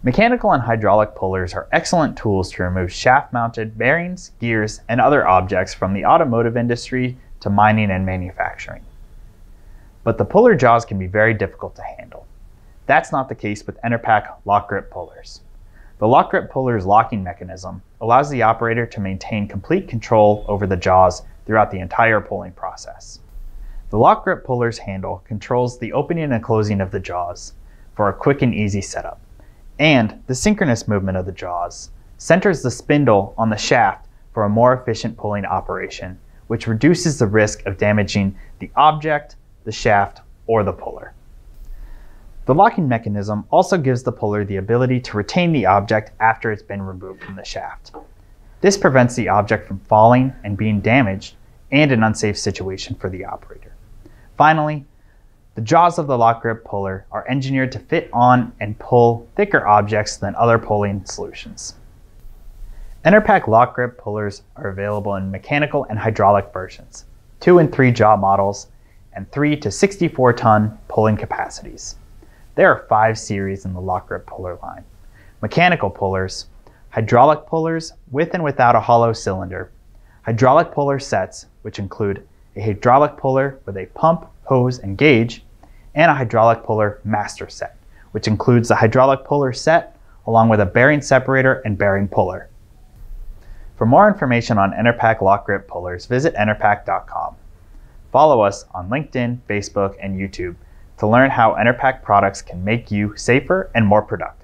Mechanical and hydraulic pullers are excellent tools to remove shaft-mounted bearings, gears, and other objects from the automotive industry to mining and manufacturing. But the puller jaws can be very difficult to handle. That's not the case with Enerpac lock grip pullers. The lock grip puller's locking mechanism allows the operator to maintain complete control over the jaws throughout the entire pulling process. The lock grip puller's handle controls the opening and closing of the jaws for a quick and easy setup, and the synchronous movement of the jaws centers the spindle on the shaft for a more efficient pulling operation, which reduces the risk of damaging the object, the shaft, or the puller. The locking mechanism also gives the puller the ability to retain the object after it's been removed from the shaft. This prevents the object from falling and being damaged and an unsafe situation for the operator. Finally, the jaws of the lock grip puller are engineered to fit on and pull thicker objects than other pulling solutions. Enerpac lock grip pullers are available in mechanical and hydraulic versions, 2 and 3 jaw models, and 3 to 64-ton pulling capacities. There are 5 series in the lock grip puller line: mechanical pullers, hydraulic pullers with and without a hollow cylinder, hydraulic puller sets, which include a hydraulic puller with a pump, hose, and gauge, and a hydraulic puller master set, which includes the hydraulic puller set along with a bearing separator and bearing puller. For more information on Enerpac lock grip pullers, visit enerpac.com. Follow us on LinkedIn, Facebook, and YouTube to learn how Enerpac products can make you safer and more productive.